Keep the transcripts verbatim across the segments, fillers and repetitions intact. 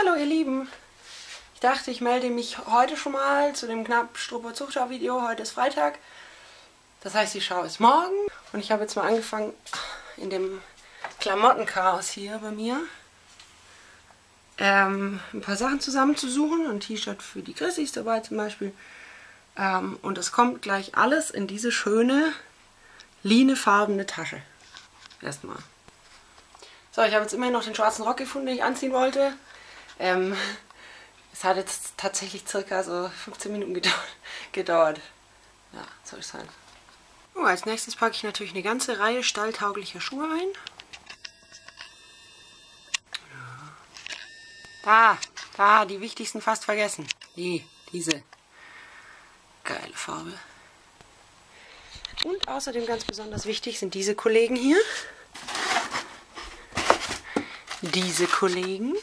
Hallo ihr Lieben, ich dachte, ich melde mich heute schon mal zu dem Knapp-Strupper-Zuchtschau-Video. Heute ist Freitag, das heißt die Schau ist morgen und ich habe jetzt mal angefangen in dem Klamottenchaos hier bei mir ähm, ein paar Sachen zusammenzusuchen. Ein T-Shirt für die Chrissy ist dabei zum Beispiel ähm, und es kommt gleich alles in diese schöne linefarbene Tasche. Erstmal. So, ich habe jetzt immerhin noch den schwarzen Rock gefunden, den ich anziehen wollte. Ähm, es hat jetzt tatsächlich circa so fünfzehn Minuten gedauert. gedauert. Ja, soll ich sagen. Oh, als nächstes packe ich natürlich eine ganze Reihe stalltauglicher Schuhe ein. Da, da, die wichtigsten fast vergessen. Die, diese. Geile Farbe. Und außerdem ganz besonders wichtig sind diese Kollegen hier. Diese Kollegen.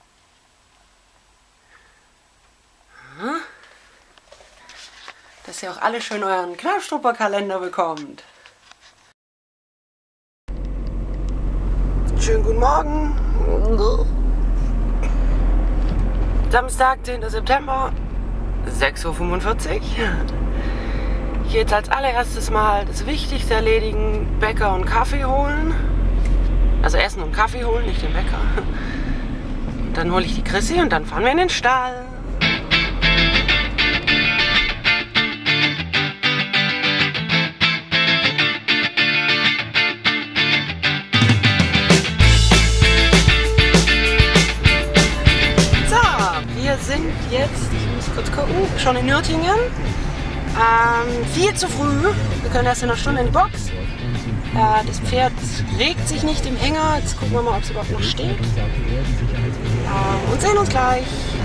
Dass ihr auch alle schön euren Knapp-Strupper-Kalender bekommt. Schönen guten Morgen. Samstag, zehnter September, sechs Uhr fünfundvierzig. Ich gehe jetzt als allererstes mal das Wichtigste erledigen, Bäcker und Kaffee holen. Also Essen und Kaffee holen, nicht den Bäcker. Und dann hole ich die Chrissy und dann fahren wir in den Stall. Wir sind jetzt, ich muss kurz gucken, schon in Nürtingen. Ähm, viel zu früh. Wir können erst in einer Stunde in die Box. Äh, das Pferd regt sich nicht im Hänger. Jetzt gucken wir mal, ob es überhaupt noch steht. Äh, und sehen uns gleich.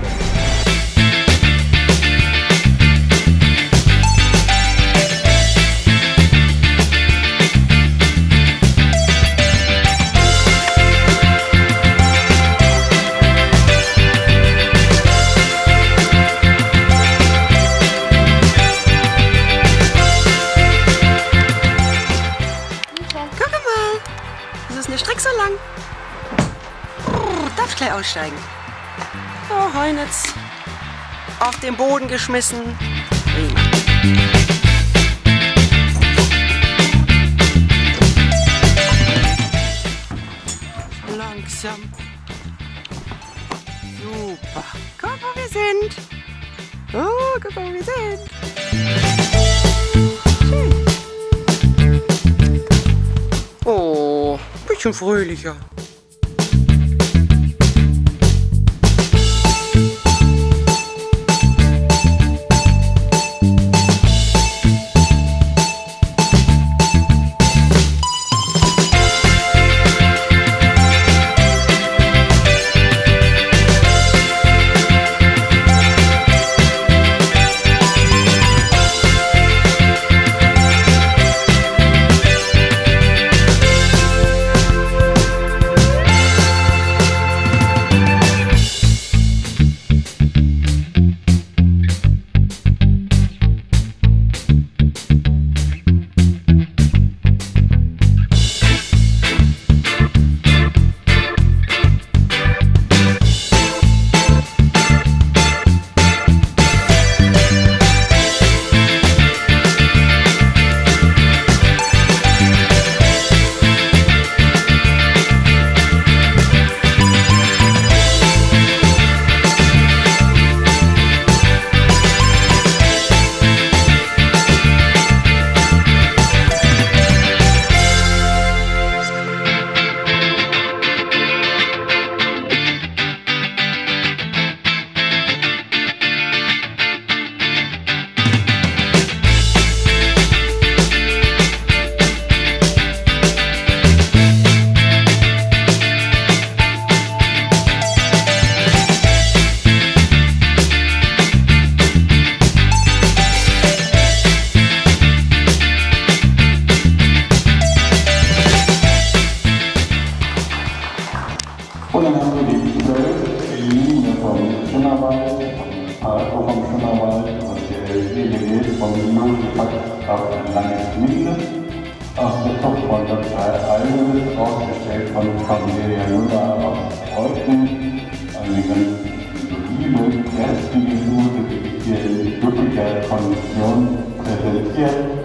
So lang. Darf gleich aussteigen. So, Heunitz auf den Boden geschmissen. Prima. Langsam. Super. Guck, wo wir sind. Oh, guck, wo wir sind. Schön. Oh. Bisschen fröhlicher. Und dann haben wir die zwölf, die Linie vom Schönerwald, vom Parko vom Schönerwald und die Linie vom Lino gepackt auf ein langes Linde. Aus der Zuchtfreundschaft Almös, ausgestellt von Cornelia Müller aus Reuten. Also die investiert.